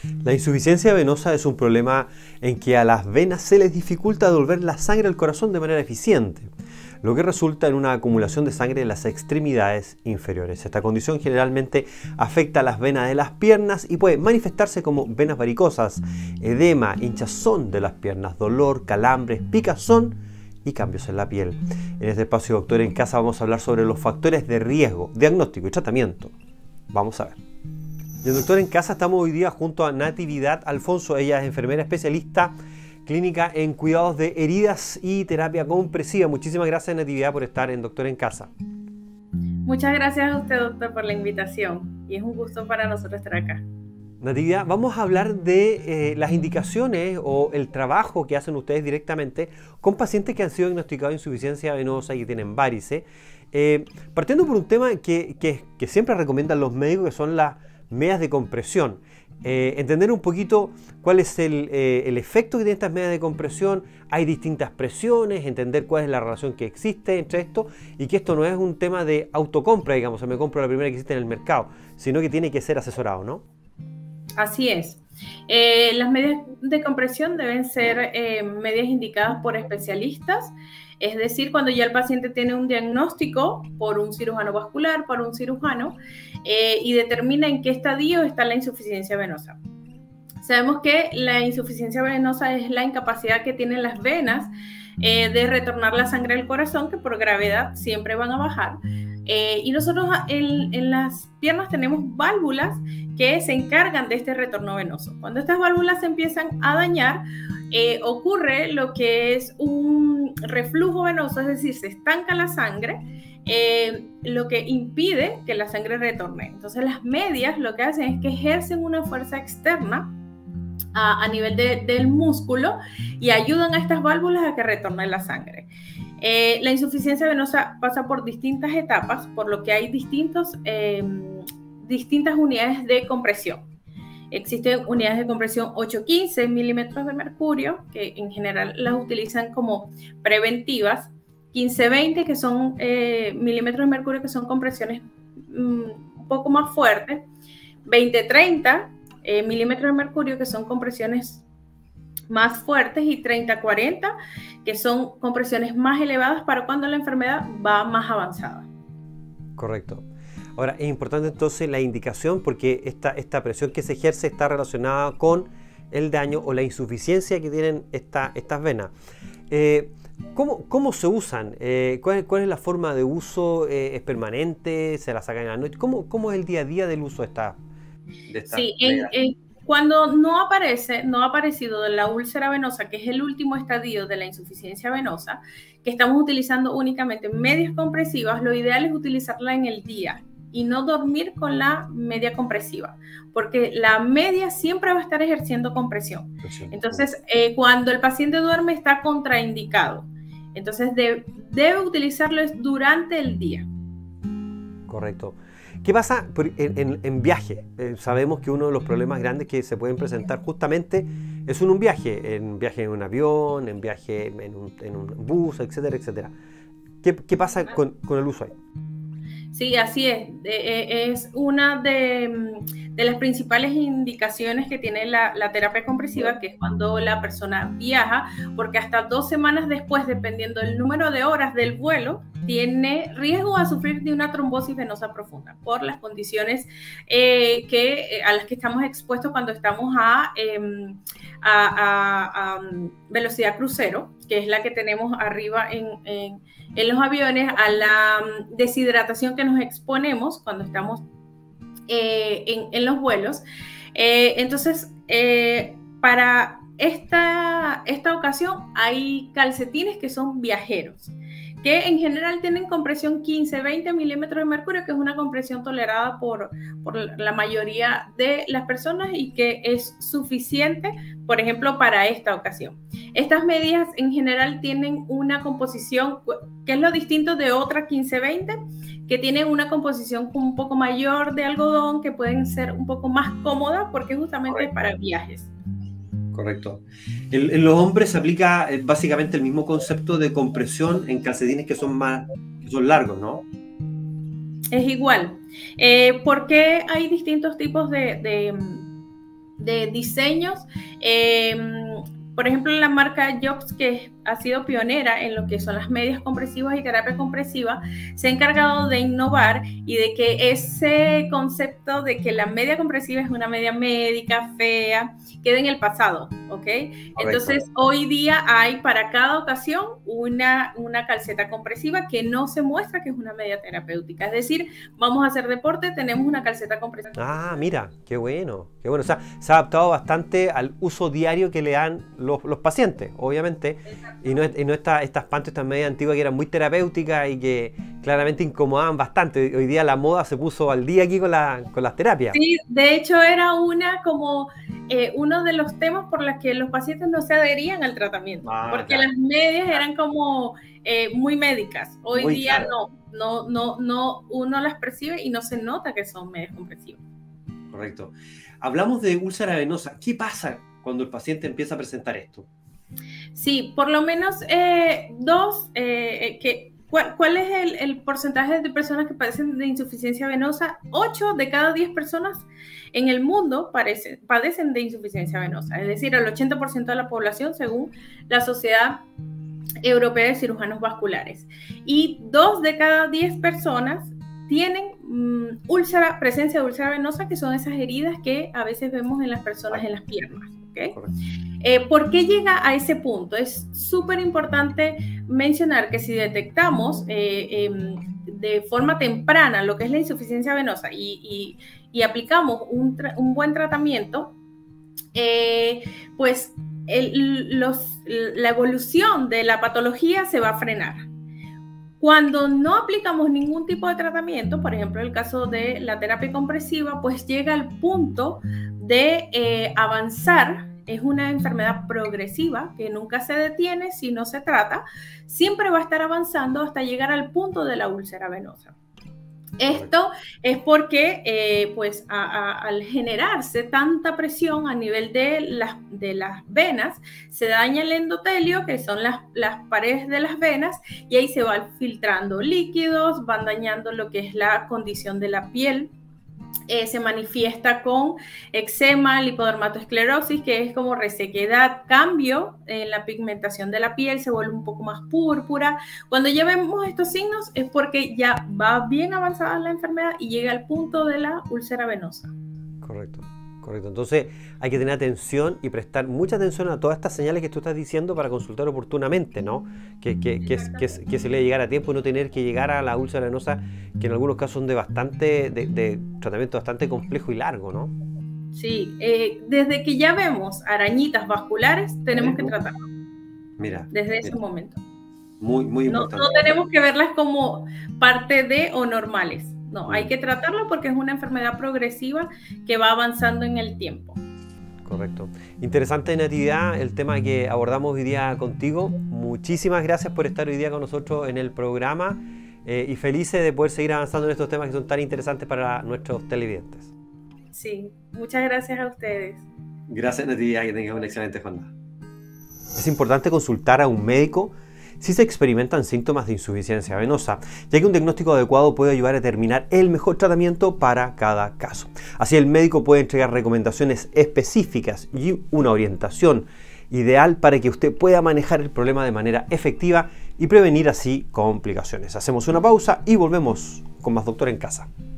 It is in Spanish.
La insuficiencia venosa es un problema en que a las venas se les dificulta devolver la sangre al corazón de manera eficiente, lo que resulta en una acumulación de sangre en las extremidades inferiores. Esta condición generalmente afecta a las venas de las piernas y puede manifestarse como venas varicosas, edema, hinchazón de las piernas, dolor, calambres, picazón y cambios en la piel. En este espacio Doctor en Casa vamos a hablar sobre los factores de riesgo, diagnóstico y tratamiento. Vamos a ver. Y en Doctor en Casa estamos hoy día junto a Natividad Alfonso. Ella es enfermera especialista clínica en cuidados de heridas y terapia compresiva. Muchísimas gracias, Natividad, por estar en Doctor en Casa. Muchas gracias a usted, doctor, por la invitación. Y es un gusto para nosotros estar acá. Natividad, vamos a hablar de las indicaciones o el trabajo que hacen ustedes directamente con pacientes que han sido diagnosticados de insuficiencia venosa y que tienen varices. Partiendo por un tema que siempre recomiendan los médicos, que son las medias de compresión. Entender un poquito cuál es el efecto que tienen estas medias de compresión. Hay distintas presiones, entender cuál es la relación que existe entre esto y que esto no es un tema de autocompra, digamos, me compro la primera que existe en el mercado, sino que tiene que ser asesorado, ¿no? Así es. Las medias de compresión deben ser medias indicadas por especialistas, es decir, cuando ya el paciente tiene un diagnóstico por un cirujano vascular, por un cirujano, y determina en qué estadio está la insuficiencia venosa. Sabemos que la insuficiencia venosa es la incapacidad que tienen las venas de retornar la sangre al corazón, que por gravedad siempre van a bajar. Y nosotros en las piernas tenemos válvulas que se encargan de este retorno venoso. Cuando estas válvulas se empiezan a dañar, ocurre lo que es un reflujo venoso, es decir, se estanca la sangre, lo que impide que la sangre retorne. Entonces las medias lo que hacen es que ejercen una fuerza externa a nivel del músculo y ayudan a estas válvulas a que retorne la sangre. La insuficiencia venosa pasa por distintas etapas, por lo que hay distintas unidades de compresión. Existen unidades de compresión 8-15 milímetros de mercurio, que en general las utilizan como preventivas, 15-20, que son milímetros de mercurio, que son compresiones un poco más fuertes, 20-30 milímetros de mercurio, que son compresiones más fuertes, y 30-40, que son compresiones más elevadas para cuando la enfermedad va más avanzada. Correcto. Ahora, es importante entonces la indicación, porque esta presión que se ejerce está relacionada con el daño o la insuficiencia que tienen estas venas. ¿Cómo se usan? ¿Cuál es la forma de uso? ¿Es permanente? ¿Se la sacan en la noche? ¿Cómo es el día a día del uso de esta Sí, cuando no ha aparecido la úlcera venosa, que es el último estadio de la insuficiencia venosa, que estamos utilizando únicamente medias compresivas, lo ideal es utilizarla en el día y no dormir con la media compresiva, porque la media siempre va a estar ejerciendo compresión. Entonces, cuando el paciente duerme está contraindicado. Entonces, debe utilizarlo durante el día. Correcto. ¿Qué pasa en viaje? Sabemos que uno de los problemas grandes que se pueden presentar justamente es un viaje en un avión, en viaje en un bus, etcétera, etcétera. ¿Qué pasa con el uso ahí? Sí, así es. Es una de las principales indicaciones que tiene la terapia compresiva, que es cuando la persona viaja, porque hasta 2 semanas después, dependiendo del número de horas del vuelo, tiene riesgo a sufrir de una trombosis venosa profunda por las condiciones a las que estamos expuestos cuando estamos a velocidad crucero, que es la que tenemos arriba en los aviones, a la deshidratación que nos exponemos cuando estamos en los vuelos. Entonces, para esta ocasión hay calcetines que son viajeros, que en general tienen compresión 15-20 milímetros de mercurio, que es una compresión tolerada por la mayoría de las personas y que es suficiente, por ejemplo, para esta ocasión. Estas medias en general tienen una composición, que es lo distinto de otras 15-20, que tienen una composición un poco mayor de algodón, que pueden ser un poco más cómodas porque justamente es para viajes. Correcto. En los hombres se aplica básicamente el mismo concepto de compresión en calcetines que son largos, ¿no? Es igual. ¿Por qué hay distintos tipos de de diseños. Por ejemplo, la marca Jobs, que ha sido pionera en lo que son las medias compresivas y terapia compresiva, se ha encargado de innovar y de que ese concepto de que la media compresiva es una media médica, fea, quede en el pasado, ¿ok? Correcto. Entonces, hoy día hay para cada ocasión una calceta compresiva que no se muestra que es una media terapéutica. Es decir, vamos a hacer deporte, tenemos una calceta compresiva. Ah, mira, qué bueno, qué bueno. O sea, se ha adaptado bastante al uso diario que le dan los pacientes, obviamente. Y no estas panties tan medias antiguas que eran muy terapéuticas y que claramente incomodaban bastante. Hoy día la moda se puso al día aquí con las terapias. Sí, de hecho era uno de los temas por los que los pacientes no se adherían al tratamiento, porque claro, las medias eran como muy médicas. Hoy muy día claro. no, uno las percibe y no se nota que son medias compresivas. Correcto. Hablamos de úlcera venosa. ¿Qué pasa cuando el paciente empieza a presentar esto? Sí, por lo menos ¿cuál es el porcentaje de personas que padecen de insuficiencia venosa? 8 de cada 10 personas en el mundo padecen de insuficiencia venosa, es decir, el 80% de la población según la Sociedad Europea de Cirujanos Vasculares. Y 2 de cada 10 personas tienen presencia de úlcera venosa, que son esas heridas que a veces vemos en las personas en las piernas. ¿Okay? ¿Por qué llega a ese punto? Es súper importante mencionar que si detectamos de forma temprana lo que es la insuficiencia venosa y aplicamos un buen tratamiento, pues la evolución de la patología se va a frenar. Cuando no aplicamos ningún tipo de tratamiento, por ejemplo, el caso de la terapia compresiva, pues llega al punto de avanzar. Es una enfermedad progresiva que nunca se detiene si no se trata. Siempre va a estar avanzando hasta llegar al punto de la úlcera venosa. Esto es porque pues al generarse tanta presión a nivel de las venas, se daña el endotelio, que son las paredes de las venas, y ahí se van filtrando líquidos, van dañando lo que es la condición de la piel. Se manifiesta con eczema, lipodermatoesclerosis, que es como resequedad, cambio en la pigmentación de la piel, se vuelve un poco más púrpura. Cuando ya vemos estos signos es porque ya va bien avanzada la enfermedad y llega al punto de la úlcera venosa. Correcto, correcto. Entonces hay que tener atención y prestar mucha atención a todas estas señales que tú estás diciendo para consultar oportunamente, ¿no? Que se le llegar a tiempo y no tener que llegar a la úlcera venosa, que en algunos casos son de tratamiento bastante complejo y largo, ¿no? Sí, desde que ya vemos arañitas vasculares, tenemos que tratarlo. Mira. Desde ese momento. Muy importante. No tenemos que verlas como parte de o normales. No, hay que tratarlo porque es una enfermedad progresiva que va avanzando en el tiempo. Correcto. Interesante, Natividad, el tema que abordamos hoy día contigo. Muchísimas gracias por estar hoy día con nosotros en el programa y felices de poder seguir avanzando en estos temas que son tan interesantes para nuestros televidentes. Sí, muchas gracias a ustedes. Gracias, Natividad, que tengas una excelente jornada. Es importante consultar a un médico si se experimentan síntomas de insuficiencia venosa, ya que un diagnóstico adecuado puede ayudar a determinar el mejor tratamiento para cada caso. Así el médico puede entregar recomendaciones específicas y una orientación ideal para que usted pueda manejar el problema de manera efectiva y prevenir así complicaciones. Hacemos una pausa y volvemos con más Doctor en Casa.